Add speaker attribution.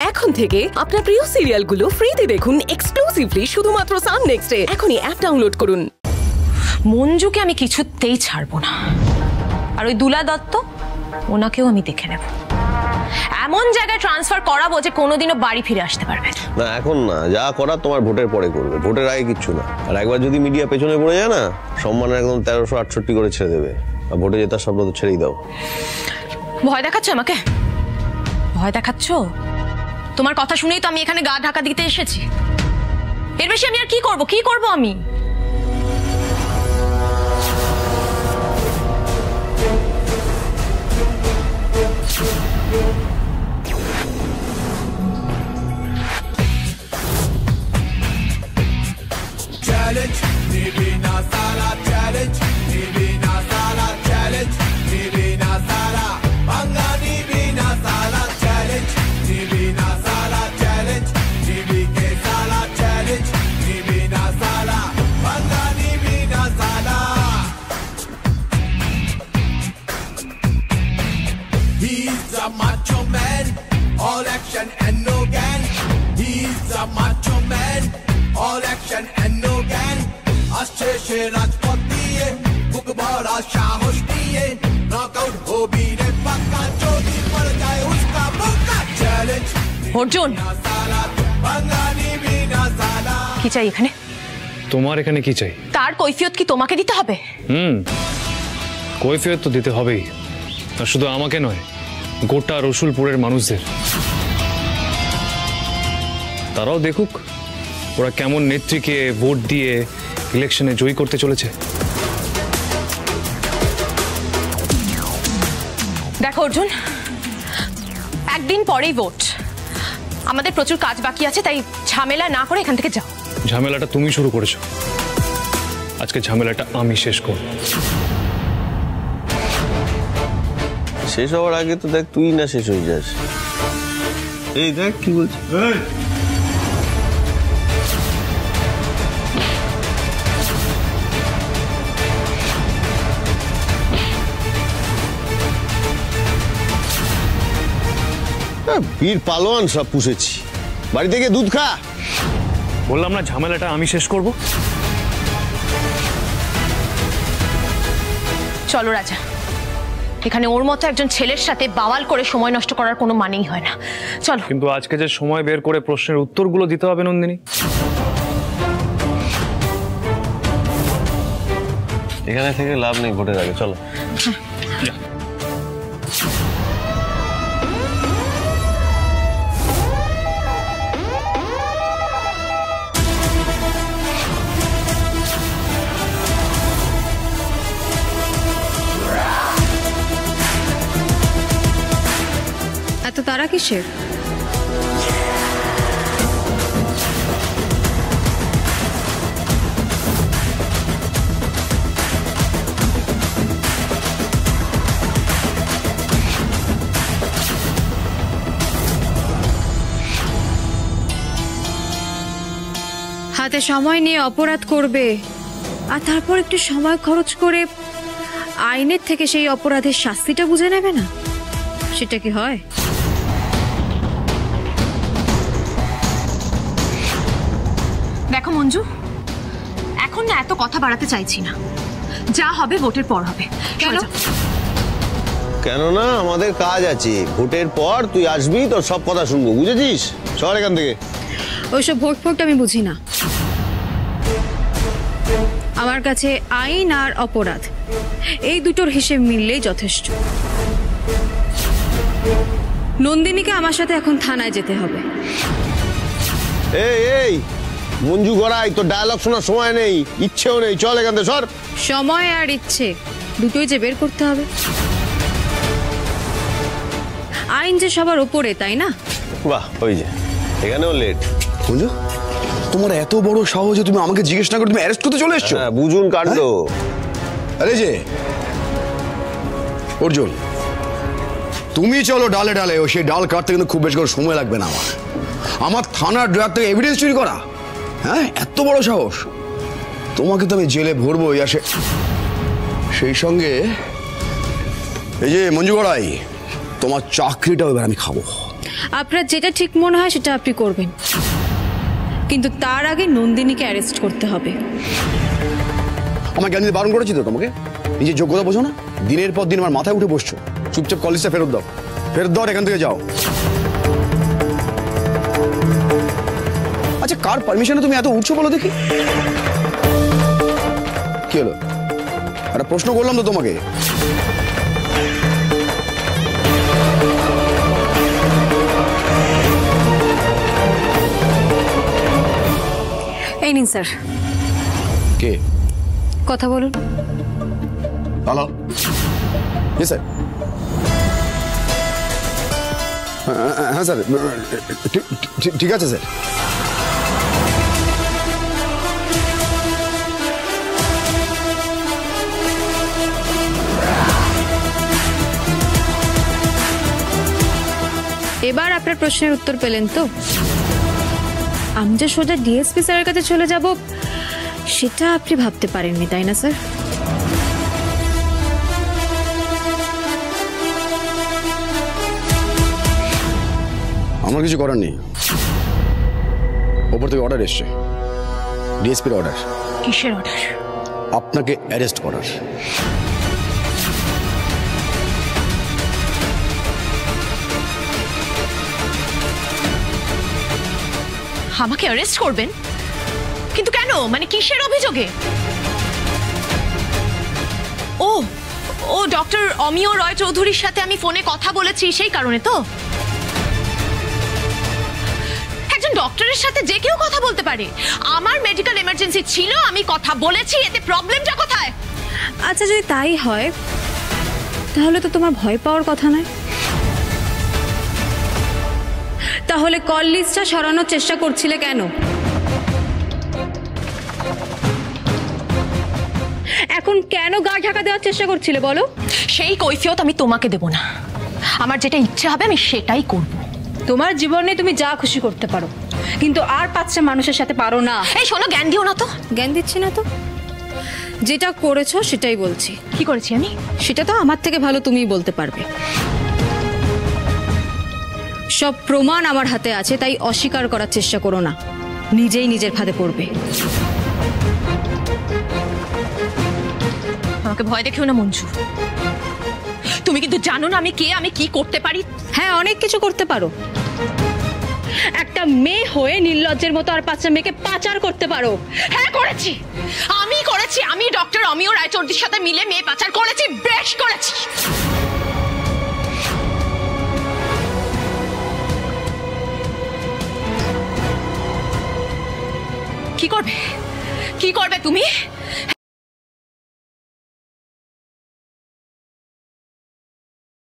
Speaker 1: এখন থেকে আপনার প্রিয় সিরিয়ালগুলো ফ্রিতে দেখুন এক্সক্লুসিভলি শুধুমাত্র সান নেক্সটে। এখনই অ্যাপ ডাউনলোড করুন।
Speaker 2: মঞ্জুকে আমি কিছুতেই ছাড়বো না, আর ওই দুলা দত্ত ওনাকেও আমি দেখে নেব, এমন জায়গায় ট্রান্সফার করাবো যে কোনোদিনও বাড়ি ফিরে আসতে পারবে
Speaker 3: না। এখন না, যা করার তোমার ভোটের পরে করবে, ভোটের আগে কিচ্ছু না। আর একবার যদি মিডিয়া পেছনে পড়ে যায় না, সম্মান একদম 1368 করে ছেড়ে দেবে। আর ভোটে জেতার স্বপ্ন তো ছেড়েই দাও।
Speaker 2: ভয় দেখাচ্ছ আমাকে? ভয় দেখাচ্ছ? তোমার কথা শুনেই তো আমি এখানে গা ঢাকা দিতে এসেছি। এর বেশি আমি আর কি করব? কি করব আমি?
Speaker 4: Challenge, Nibina Sala challenge, Nibina Sala challenge, Nibina Sala, Banga Nibina Sala challenge, Nibina Sala challenge, Nibike Sala challenge, Nibina Sala, Banga Nibina Sala. He's a macho man, all action and no gang. He's a macho man, all action and no gang. আসছে সে রাজপথ দিয়ে, বুক ভরা সাহস নিয়ে, knockout হবি রে পাক্কা যদি পড় যায় উসকা বুকা। চ্যালেঞ্জ
Speaker 2: অর্জুন,
Speaker 4: বাঙালি বিনা সালা।
Speaker 2: কি চাই এখানে?
Speaker 5: তোমার এখানে কি চাই?
Speaker 2: তার কৈফিয়ত কি তোমাকে দিতে হবে?
Speaker 5: কৈফিয়ত তো দিতে হবেই, আর শুধু আমাকে নয়, গোটা রসুলপুরের মানুষদের। তারাও দেখুক ওরা কেমন নেত্রীকে ভোট দিয়ে ইলেকশনে জয়ী করতে চলেছে।
Speaker 2: দেখো অর্জুন, একদিন পরেই ভোট, আমাদের প্রচুর কাজ বাকি আছে, তাই ঝামেলা না করে এখান থেকে যাও।
Speaker 5: ঝামেলাটা তুমি শুরু করেছো, আজকে ঝামেলাটা আমি শেষ করব।
Speaker 3: শেষ হওয়ার আগে তো দেখ তুই না শেষ হয়ে যাস। এই দেখ কি বলছিস। বীর পালোয়ান সব পুষেছি, বাড়ি থেকে দুধ খা।
Speaker 5: বললাম না ঝামেলাটা আমি শেষ করব।
Speaker 2: চলো রাজা, এখানে ওর মতো একজন ছেলের সাথে বাওয়াল করে সময় নষ্ট করার কোনো মানেই হয় না। চলো।
Speaker 5: কিন্তু আজকে যে সময় বের করে প্রশ্নের উত্তরগুলো দিতে হবে নন্দিনী,
Speaker 3: এখানে থেকে লাভ নেই ভোটের আগে। চলো।
Speaker 6: এত তারা কিসের? হাতে সময় নিয়ে অপরাধ করবে, আর তারপর একটু সময় খরচ করে আইনের থেকে সেই অপরাধের শাস্তিটা বুঝে নেবে না, সেটা কি হয়?
Speaker 2: দেখো মঞ্জু, এখন না এত কথা বাড়াতে চাইছি না, যা হবে ভোটের পর হবে।
Speaker 3: কেন না, আমাদের কাজ আছে। ভোটের পর তুই আসবি, তোর সব কথা শুনবো, বুঝেছিস? চল এখান থেকে।
Speaker 6: ওইসব ভোট ফোট আমি বুঝি না। আমার কাছে আইন আর অপরাধ এই দুটোর হিসেব মিললেই যথেষ্ট। নন্দিনীকে আমার সাথে এখন থানায় যেতে হবে।
Speaker 3: এই এই মঞ্জু গড়াই, তোর ডায়লগ শোনার সময় নেই, ইচ্ছেও নেই। চল এখান থেকে সর।
Speaker 6: সময় আর ইচ্ছে দুটোই যে বের করতে হবে। আইন যে সবার উপরে, তাই না?
Speaker 3: বাহ, ওই যে এখানেও লেট।
Speaker 7: বুঝো, তোমার এত বড় সাহস যে তুমি আমাকে জিজ্ঞেস না করে তুমি অ্যারেস্ট করতে চলে এসছো?
Speaker 3: হ্যাঁ, বুঝুন কাণ্ড।
Speaker 7: আরে যে অর্জুন, তুমি চলো ডালে ডালে, ও সেই ডাল কাটতে কিন্তু খুব বেশি করে সময় লাগবে না। আমার থানার ড্রাগ থেকে এভিডেন্স চুরি করা, হ্যাঁ, এত বড় সাহস! তোমাকে তো আমি জেলে ভরবোই, আর সেই সঙ্গে এই যে মঞ্জু গড়াই, তোমার চাকরিটাও এবার আমি খাবো।
Speaker 6: আপনার যেটা ঠিক মনে হয় সেটা আপনি করবেন, কিন্তু তার আগে নন্দিনীকে অ্যারেস্ট করতে হবে।
Speaker 7: আমার জ্ঞান দিতে বারণ করেছি তো তোমাকে? নিজের যোগ্যতা বোঝো না? দিনের পর দিন আমার মাথায় উঠে বসছো। চুপচাপ কলেজটা ফেরত দাও, ফেরত দাও, এখান থেকে যাও। আচ্ছা, কার পারমিশনে তুমি এত উঠছো বলো দেখি? কি হলো? একটা প্রশ্ন করলাম তো তোমাকে।
Speaker 6: এই নিন স্যার।
Speaker 7: কে?
Speaker 6: কথা বলুন।
Speaker 7: Hello, sir. হ্যাঁ স্যার, ঠিক আছে স্যার।
Speaker 6: এবার আপনার প্রশ্নের উত্তর পেলেন তো? আমি যে সোজা ডিএসপি স্যারের কাছে চলে যাব সেটা আপনি ভাবতে পারেননি, তাই না স্যার?
Speaker 7: আমার কিছু করার নেই, ওপর থেকে অর্ডার এসছে, ডিএসপির অর্ডার।
Speaker 2: কিসের অর্ডার?
Speaker 7: আপনাকে অ্যারেস্ট করার।
Speaker 2: আমাকে অ্যারেস্ট করবেন? কিন্তু কেন? মানে কিসের অভিযোগে? ও ও ডক্টর অমিয় রয় চৌধুরীর সাথে আমি ফোনে কথা বলেছি সেই কারণে তো? একজন ডক্টরের সাথে যে কেউ কথা বলতে পারে। আমার মেডিকেল এমার্জেন্সি ছিল, আমি কথা বলেছি, এতে প্রবলেমটা কোথায়?
Speaker 6: আচ্ছা, যদি তাই হয় তাহলে তো তোমার ভয় পাওয়ার কথা নয়। তাহলে কল লিস্টটা সরানোর চেষ্টা করছিলে কেন? এখন কেন গা ঢাকা দেওয়ার চেষ্টা করছিলে বলো?
Speaker 2: সেই কৈফিয়ত আমি তোমাকে দেব না। আমার যেটা ইচ্ছে হবে আমি সেটাই করব।
Speaker 6: তোমার জীবনে তুমি যা খুশি করতে পারো, কিন্তু আর 5টা মানুষের সাথে পারো না।
Speaker 2: এই শোনো, জ্ঞান দিও না তো।
Speaker 6: জ্ঞান দিচ্ছি না তো, যেটা করেছো সেটাই বলছি।
Speaker 2: কি করেছি আমি?
Speaker 6: সেটা তো আমার থেকে ভালো তুমিই বলতে পারবে। সব প্রমাণ আমার হাতে আছে, তাই অস্বীকার করার চেষ্টা করো না, নিজেই নিজের ফাঁদে পড়বে।
Speaker 2: আমাকে ভয় দেখিও না মঞ্জু। তুমি কিন্তু জানো না আমি কে, আমি কি করতে পারি।
Speaker 6: হ্যাঁ, অনেক কিছু করতে পারো। একটা মেয়ে হয়ে নির্লজ্জের মতো আর 5টা মেয়েকে পাচার করতে পারো।
Speaker 2: হ্যাঁ করেছি, আমি করেছি। আমি ডক্টর অমিয় রায়চৌধুরীর সাথে মিলে মেয়ে পাচার করেছি, বেশ করেছি। কি করবে? কি করবে তুমি?